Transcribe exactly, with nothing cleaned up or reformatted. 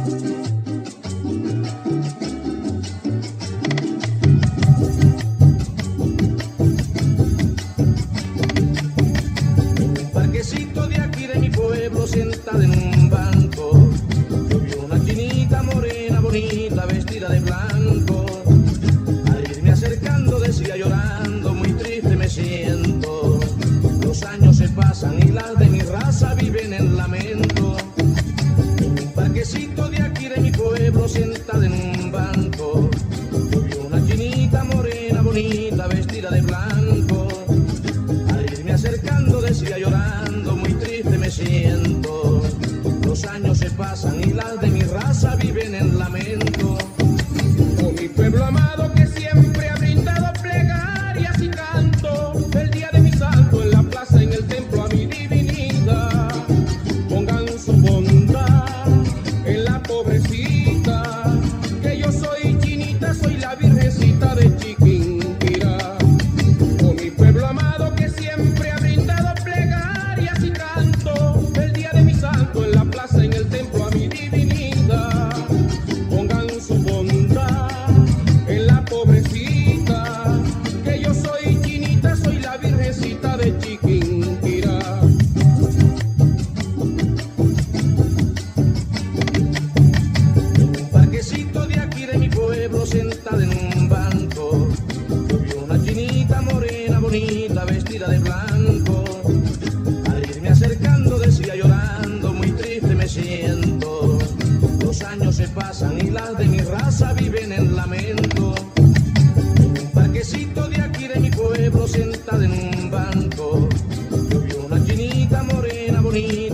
Parquecito de aquí de mi pueblo, sentada en un banco, yo vi una chinita morena bonita vestida de blanco. Al irme acercando decía llorando, muy triste me siento. Los años se pasan y las de mi raza viven en lamento. En un parquecito de aquí de mi pueblo, sentada en un banco, yo vi una chinita morena bonita vestida de blanco. Al irme acercando decía llorando, muy triste me siento. Los años se pasan y las de mi raza viven en lamento. Oh, mi pueblo amado que siempre ha brindado plegarias y canto, el día de mi santo en la plaza, en el templo a mi divinidad. Pongan su bondad en la pobrecita, que yo soy chinita, soy la virgencita de Chiquinquirá. Oh, mi pueblo amado que siempre ha brindado plegarias y canto, el día de mi santo en la plaza, en el templo a mi divinidad. Pongan su bondad en la pobrecita, que yo soy chinita, soy la virgencita de Chiquinquirá. En un parquecito de aquí de mi pueblo, sentada en un banco, yo vi una chinita morena bonita vestida de blanco. Al irme acercando decía llorando, muy triste me siento. Los años se pasan y las de mi raza viven en lamento. En un parquecito de aquí de mi pueblo, sentada en un banco, yo vi una chinita morena bonita